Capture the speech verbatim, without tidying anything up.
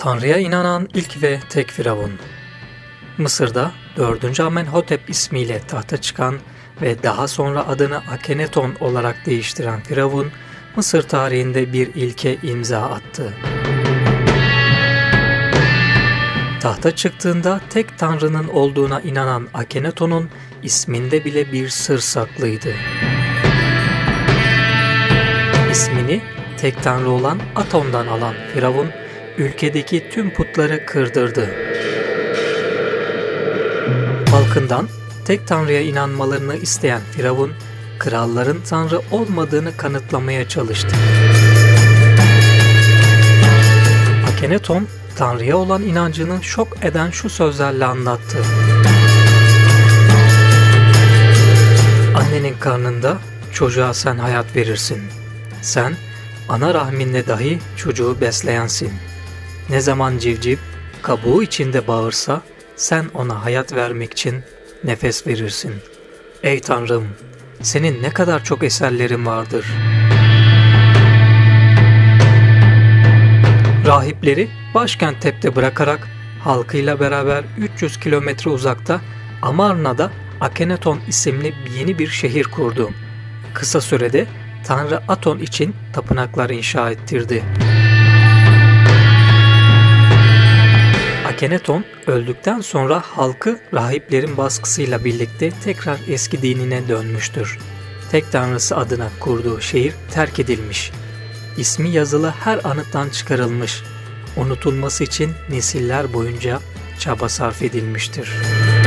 Tanrı'ya inanan ilk ve tek firavun. Mısır'da dördüncü Amenhotep ismiyle tahta çıkan ve daha sonra adını Akhenaton olarak değiştiren firavun, Mısır tarihinde bir ilke imza attı. Tahta çıktığında tek tanrının olduğuna inanan Akhenaton'un isminde bile bir sır saklıydı. İsmini tek tanrı olan Aton'dan alan firavun, ülkedeki tüm putları kırdırdı. Halkından tek tanrıya inanmalarını isteyen firavun, kralların tanrı olmadığını kanıtlamaya çalıştı. Akhenaton, tanrıya olan inancını şok eden şu sözlerle anlattı. Annenin karnında çocuğa sen hayat verirsin. Sen, ana rahminde dahi çocuğu besleyensin. Ne zaman civciv kabuğu içinde bağırsa, sen ona hayat vermek için nefes verirsin. Ey Tanrım, senin ne kadar çok eserlerin vardır. Rahipleri başkent Tep'te bırakarak halkıyla beraber üç yüz kilometre uzakta Amarna'da Akhenaton isimli yeni bir şehir kurdu. Kısa sürede Tanrı Aton için tapınaklar inşa ettirdi. Akhenaton öldükten sonra halkı rahiplerin baskısıyla birlikte tekrar eski dinine dönmüştür. Tek tanrısı adına kurduğu şehir terk edilmiş. İsmi yazılı her anıttan çıkarılmış. Unutulması için nesiller boyunca çaba sarf edilmiştir.